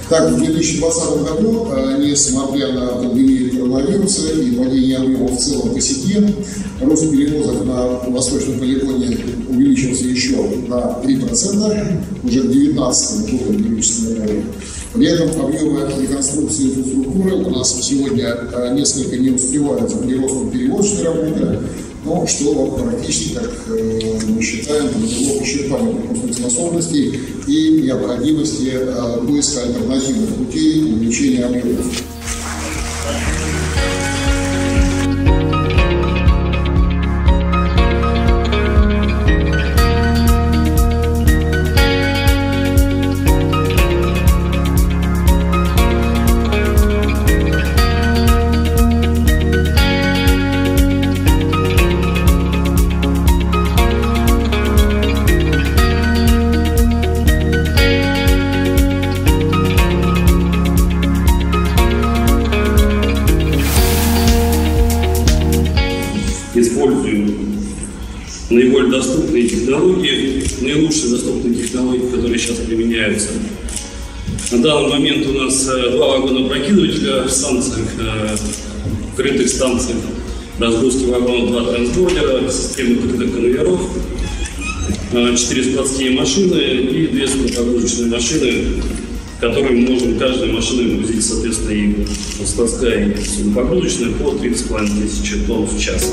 Так, в 2020 году, несмотря на пандемию коронавируса и падение объемов в целом по сети, рост перевозок на восточном полигоне увеличился еще на 3%, уже к 2019 году увеличился. При этом объемы реконструкции инфраструктуры у нас сегодня несколько не успевают за приростом перевозочной работы, но что практически, как мы считаем, привело к исчерпанию пропускных способностей и необходимости поиска альтернативных путей увеличения объемов. Используем наиболее доступные технологии, наилучшие доступные технологии, которые сейчас применяются. На данный момент у нас 2 вагона-опрокидывателя в станциях, крытых станциях, разгрузки вагонов, 2 трансбордера, системы крытых конвейеров, 4 складские машины и 2 скоропогрузочные машины, которые мы можем каждой машиной грузить, соответственно, и складская, и судопогрузочная по 30,5 тысяч тонн в час.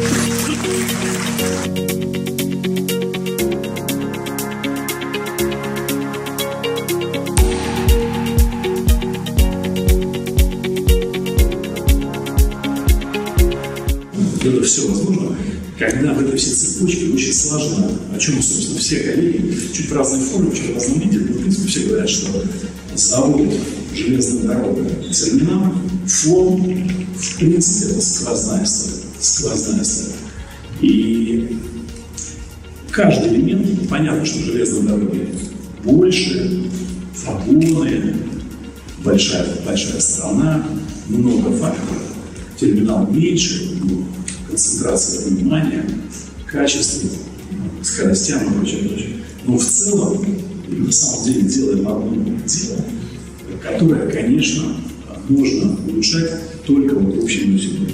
Это все возможно, когда в этой всей цепочке очень сложно, о чем, собственно, все коллеги, чуть в разной форме, чуть в разном виде, но, в принципе, все говорят, что завод, железная дорога, терминал, фон, в принципе, это сквозная история. И каждый элемент, понятно, что железной дороги больше, вагоны, большая страна, много факторов, терминал меньше, концентрация внимания, качество, скоростям и прочее. Но в целом, на самом деле, делаем одно дело, которое, конечно, можно улучшать только вот общими усилиями.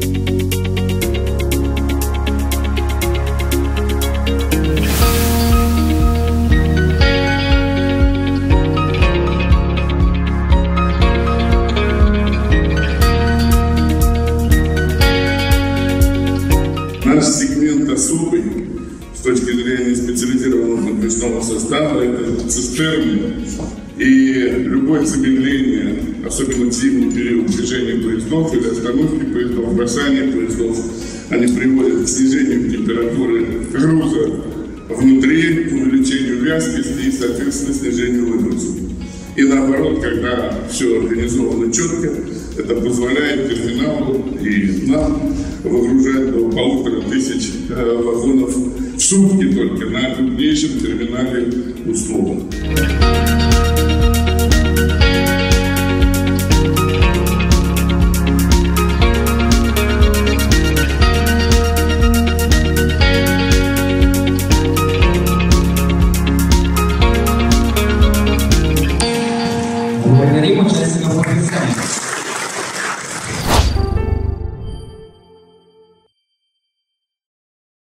Наш сегмент особый с точки зрения специализированного подвесного состава — это цистерны. И любое замедление, особенно в зимний период движения поездов или остановки поездов, бросания поездов, они приводят к снижению температуры груза внутри, к увеличению вязкости и, соответственно, снижению выгрузки. И наоборот, когда все организовано четко, это позволяет терминалу и нам выгружать до 1500 вагонов в сутки только на крупнейшем терминале услуг.